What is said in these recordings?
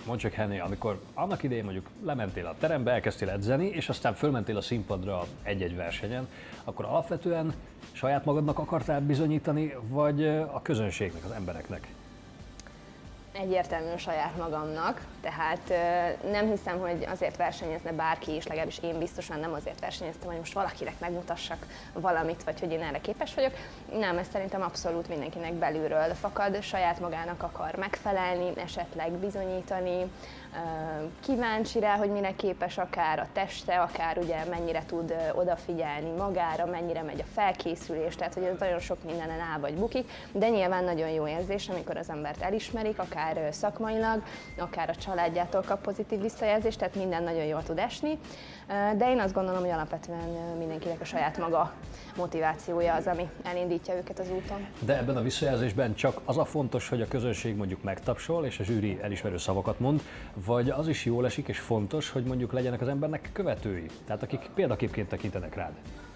mondd csak Henné, amikor annak idején mondjuk lementél a terembe, elkezdtél edzeni, és aztán fölmentél a színpadra egy-egy versenyen, akkor alapvetően saját magadnak akartál bizonyítani, vagy a közönségnek, az embereknek? Egyértelműen saját magamnak, tehát nem hiszem, hogy azért versenyezne bárki is, legalábbis én biztosan nem azért versenyeztem, hogy most valakinek megmutassak valamit, vagy hogy én erre képes vagyok. Nem, ez szerintem abszolút mindenkinek belülről fakad, saját magának akar megfelelni, esetleg bizonyítani, kíváncsi rá, hogy mire képes akár a teste, akár ugye mennyire tud odafigyelni magára, mennyire megy a felkészülés, tehát hogy ez nagyon sok mindenen áll vagy bukik, de nyilván nagyon jó érzés, amikor az embert elismerik, akár szakmailag, akár a családjától kap pozitív visszajelzést, tehát minden nagyon jól tud esni, de én azt gondolom, hogy alapvetően mindenkinek a saját maga motivációja az, ami elindítja őket az úton. De ebben a visszajelzésben csak az a fontos, hogy a közönség mondjuk megtapsol, és a zsűri elismerő szavakat mond, vagy az is jól esik és fontos, hogy mondjuk legyenek az embernek követői, tehát akik példaképként tekintenek rád?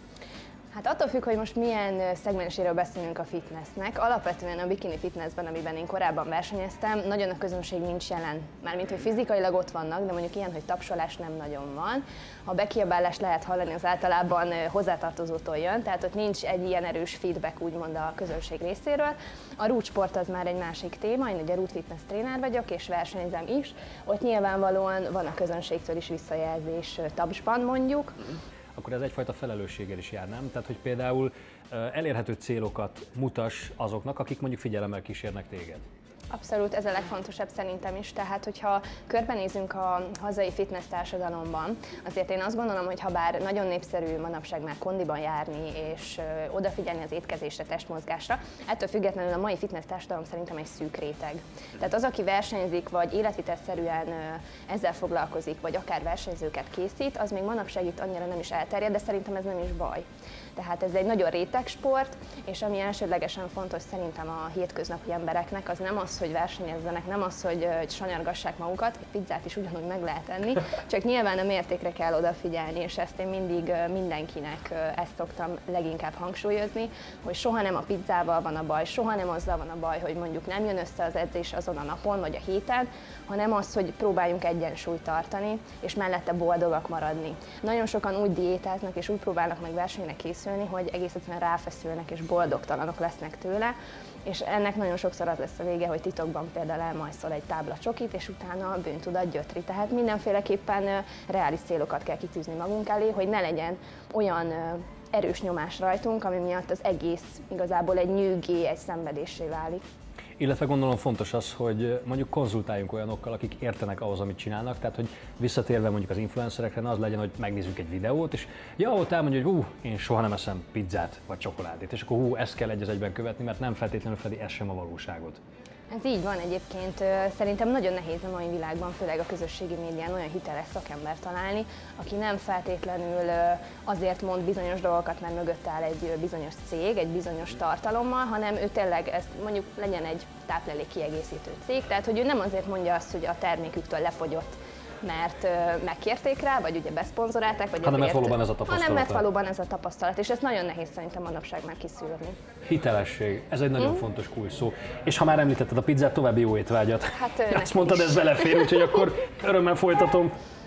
Hát attól függ, hogy most milyen szegmenséről beszélünk a fitnessnek. Alapvetően a bikini fitnessben, amiben én korábban versenyeztem, nagyon a közönség nincs jelen. Mármint, hogy fizikailag ott vannak, de mondjuk ilyen, hogy tapsolás nem nagyon van. Ha bekiabálást lehet hallani, az általában hozzátartozótól jön, tehát ott nincs egy ilyen erős feedback úgymond a közönség részéről. A rúdsport az már egy másik téma, én ugye Root Fitness tréner vagyok, és versenyzem is. Ott nyilvánvalóan van a közönségtől is visszajelzés tapsban mondjuk. Akkor ez egyfajta felelősséggel is jár, nem? Tehát, hogy például elérhető célokat mutass azoknak, akik mondjuk figyelemmel kísérnek téged. Abszolút, ez a legfontosabb szerintem is. Tehát, hogyha körbenézünk a hazai fitness társadalomban, azért én azt gondolom, hogy ha bár nagyon népszerű manapság már kondiban járni és odafigyelni az étkezésre, testmozgásra, ettől függetlenül a mai fitness társadalom szerintem egy szűk réteg. Tehát az, aki versenyzik, vagy életvitelszerűen ezzel foglalkozik, vagy akár versenyzőket készít, az még manapság itt annyira nem is elterjed, de szerintem ez nem is baj. Tehát ez egy nagyon réteg sport, és ami elsődlegesen fontos szerintem a hétköznapi embereknek, az nem az, hogy versenyezzenek, nem az, hogy sanyargassák magukat, egy pizzát is ugyanúgy meg lehet enni, csak nyilván a mértékre kell odafigyelni, és ezt én mindig mindenkinek ezt szoktam leginkább hangsúlyozni, hogy soha nem a pizzával van a baj, soha nem azzal van a baj, hogy mondjuk nem jön össze az edzés azon a napon vagy a héten, hanem az, hogy próbáljunk egyensúlyt tartani, és mellette boldogak maradni. Nagyon sokan úgy diétáznak és úgy próbálnak meg versenyre készülni, hogy egész egyszerűen ráfeszülnek és boldogtalanok lesznek tőle, és ennek nagyon sokszor az lesz a vége, hogy titokban például elmajszol egy tábla csokit, és utána bűntudat gyötri. Tehát mindenféleképpen reális célokat kell kitűzni magunk elé, hogy ne legyen olyan erős nyomás rajtunk, ami miatt az egész igazából egy nyűgé, egy szenvedéssé válik. Illetve gondolom fontos az, hogy mondjuk konzultáljunk olyanokkal, akik értenek ahhoz, amit csinálnak, tehát hogy visszatérve mondjuk az influencerekre, ne az legyen, hogy megnézzük egy videót, és ott elmondja, hogy én soha nem eszem pizzát vagy csokoládét, és akkor ezt kell egy az egyben követni, mert nem feltétlenül fedi ez sem a valóságot. Ez így van egyébként, szerintem nagyon nehéz a mai világban, főleg a közösségi médián olyan hiteles szakembert találni, aki nem feltétlenül azért mond bizonyos dolgokat, mert mögött áll egy bizonyos cég, egy bizonyos tartalommal, hanem ő tényleg ezt mondjuk legyen egy táplálék kiegészítő cég, tehát hogy ő nem azért mondja azt, hogy a terméküktől lefogyott, mert megkérték rá, vagy ugye beszponzorálták, vagy hanem mert valóban ez a tapasztalat. Hanem mert valóban ez a tapasztalat, és ezt nagyon nehéz szerintem manapság már kiszűrni. Hitelesség, ez egy nagyon fontos kulcsszó. És ha már említetted a pizzát, további jó étvágyat. Hát ezt mondtad, ez belefér, úgyhogy akkor örömmel folytatom.